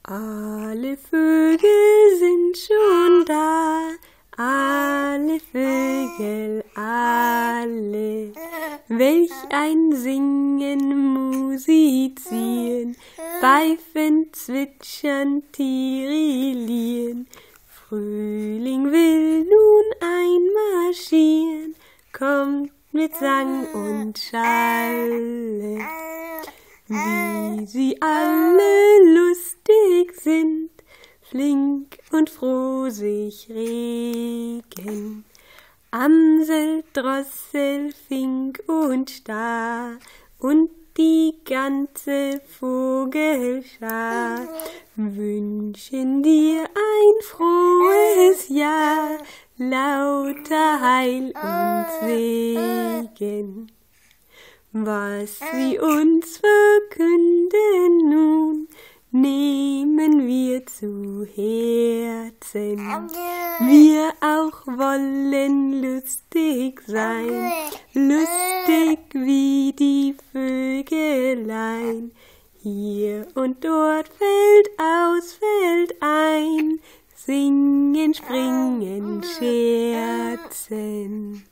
Alle Vögel sind schon da, alle Vögel, alle. Welch ein Singen, Musizieren, Pfeifen, Zwitschern, Tirillieren. Frühling will nun einmarschieren, kommt mit Sang und Schalle. Wie sie alle lustig sind, flink und froh sich regen. Amsel, Drossel, Fink und Star und die ganze Vogelschar wünschen dir ein frohes Jahr, lauter Heil und Segen. Was sie uns verkünden nun, nehmen wir zu Herzen. Wir auch wollen lustig sein, lustig wie die Vögelein. Hier und dort fällt aus, fällt ein, singen, springen, scherzen.